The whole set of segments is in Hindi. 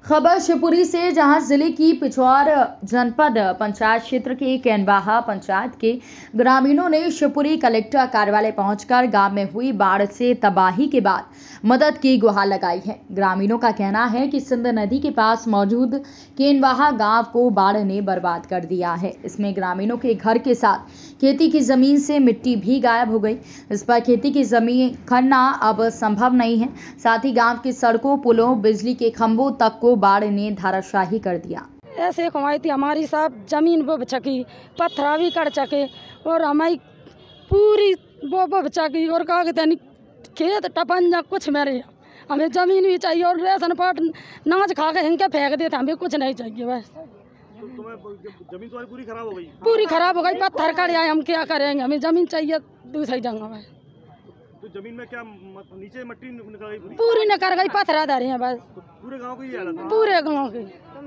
खबर शिवपुरी से, जहां जिले की पिछौर जनपद पंचायत क्षेत्र के कैनवाहा पंचायत के ग्रामीणों ने शिवपुरी कलेक्टर कार्यालय पहुंचकर गांव में हुई बाढ़ से तबाही के बाद मदद की गुहार लगाई है। ग्रामीणों का कहना है कि सिंध नदी के पास मौजूद कैनवाहा गांव को बाढ़ ने बर्बाद कर दिया है। इसमें ग्रामीणों के घर के साथ खेती की जमीन से मिट्टी भी गायब हो गई। इस पर खेती की जमीन खनना अब संभव नहीं है। साथ ही गांव की सड़कों, पुलों, बिजली के खंभों तक को बाढ़ ने धाराशाही कर दिया। ऐसे कमाई थी हमारी साहब, जमीन वो बचकी, पत्थरा भी कट चके और हमारी पूरी वो बचकी और का कहते हैं खेत टपंजा कुछ मेरे। हमें जमीन भी चाहिए और रेशन पाट नाच खा के इनके फेंक देते, हमें कुछ नहीं चाहिए बस। जमीन तुम्हारी पूरी खराब हो गई? पूरी खराब हो गई, पत्थर कट आए, हम क्या करेंगे? हमें जमीन चाहिए दूसरी जगह में। तो जमीन में क्या नीचे मट्टी निकल गई? पूरी निकल गई, पत्थरा धरे हैं बस। तो पूरे गांव की हालत है? पूरे गाँव की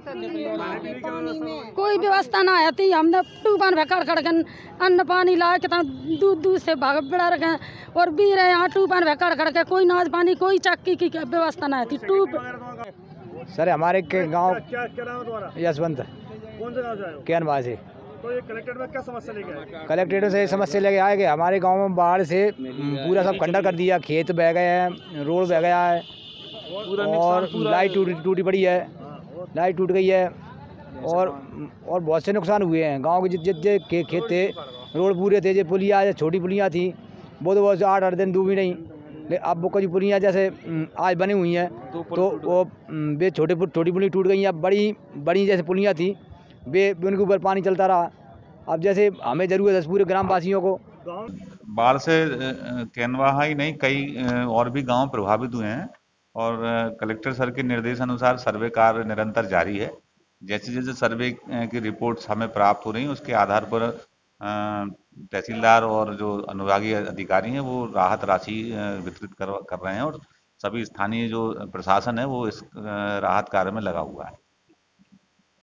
कोई व्यवस्था ना आती। हमने टूबान में कड़ के अन्न पानी लाए, कितना दूध दूध से भाग बिड़ा रखे और भी रहे यहाँ टूबान में कड़ के कोई नाज पानी, कोई चक्की की व्यवस्था ना आती। टूब सर हमारे के गाँव क्या नाम है तुम्हारा? यशवंत। कौन से गाँव से आए हो? कैनवा से। तो ये कलेक्टेड में क्या समस्या लेके आए? कलेक्ट्रेट से समस्या लेके आए कि हमारे गांव में बाढ़ से पूरा सब खंडर कर दिया, खेत बह गए हैं, रोड बह गया है और लाइट टूटी पड़ी है, लाइट टूट गई है और बहुत से नुकसान हुए हैं। गांव के जितने खेत थे, रोड पूरे थे, जो पुलिया छोटी पुलियाँ थी वो तो बहुत 8-8 दिन डूबी नहीं। लेकिन अब वो कुछ पुलियाँ जैसे आज बनी हुई हैं तो वो वे छोटी पुली टूट गई हैं। अब बड़ी जैसे पुलियाँ थी वे उनके ऊपर पानी चलता रहा। अब जैसे हमें जरूरत है पूरे ग्रामवासियों को। बाढ़ से कैनवाहा ही नहीं, कई और भी गांव प्रभावित हुए हैं और कलेक्टर सर के निर्देश अनुसार सर्वे कार्य निरंतर जारी है। जैसे जैसे सर्वे की रिपोर्ट्स हमें प्राप्त हो रही हैं, उसके आधार पर तहसीलदार और जो अनुविभागीय अधिकारी हैं वो राहत राशि वितरित कर रहे हैं और सभी स्थानीय जो प्रशासन है वो इस राहत कार्य में लगा हुआ है।